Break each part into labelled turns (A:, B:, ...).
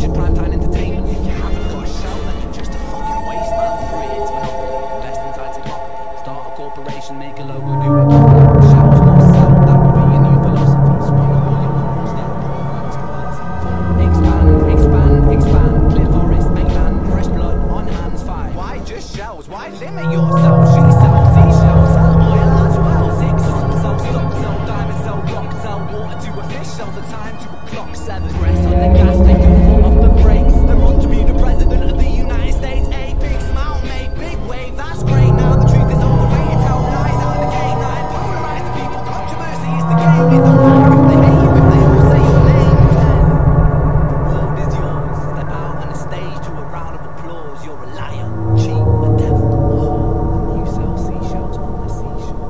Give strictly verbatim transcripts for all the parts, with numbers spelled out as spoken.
A: prime time entertainment. If you haven't got a show, then you're just a fucking waste man. Free it's monopoly, invest inside psychopathy. Start a corporation, make a logo, do it properly. Shows more sell, that will be your new philosophy. Swallow all your morals, then programs quality. Expand, expand, expand. Clear forest, mainland, fresh blood on hands, fire. Why just shells? Why limit yourself? She sells seashells, sell oil as well. Six tons, sell stock, sell diamonds, sell rock, sell water to a fish, sell the time to a clock. Seven, press on the gas, take your foot off the brakes. They're on to be the president of the United States. A big smile, make big wave, that's great. Now the truth is overrated, tell lies out of the game. Now polarize the people, controversy is the game. It don't matter if they hate you, if they all say your name. Ten, the world is yours. Step out on the stage to a round of applause. You're a liar, cheat, a devil, a whore. And you sell seashells on the seashore.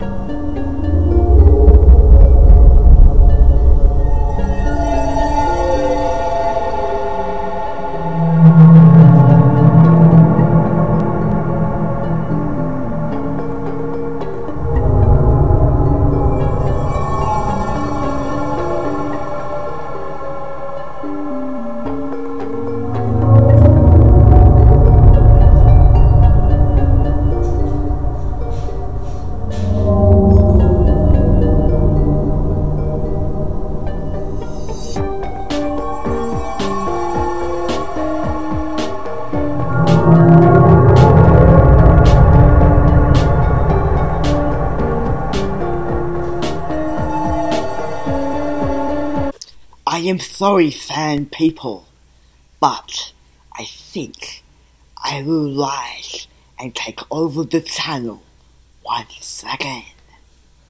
B: I am sorry, fan people, but I think I will rise and take over the channel once again.